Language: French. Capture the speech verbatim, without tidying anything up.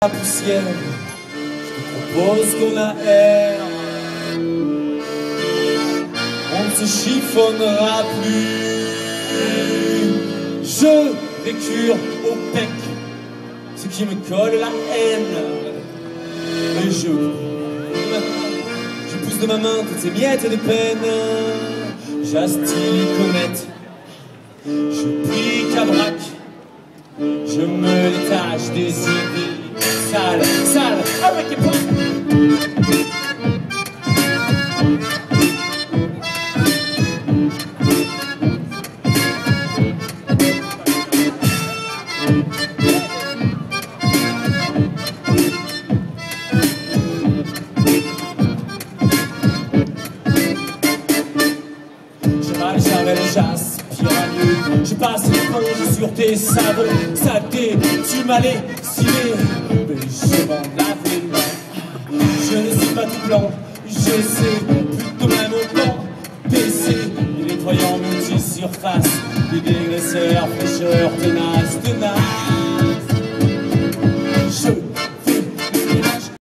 La poussière, je te propose qu'on aère. On ne se chiffonnera plus. Je récure au pec ce qui me colle la haine. Et je, je pousse de ma main toutes ces miettes de peine. J'astille comète, je pique à braque, je me détache des idées. Sale, sale, avec les poings. Je râle, j'avais le jasse, piraneux. Je passe l'éponge sur tes savons. Saleté, tu m'as lessivé. Je m'en lave les mains. Je ne suis pas tout blanc, je sais, plutôt même au banc baissé, les nettoyants multi-surface, les dégraisseurs, fraîcheurs tenaces.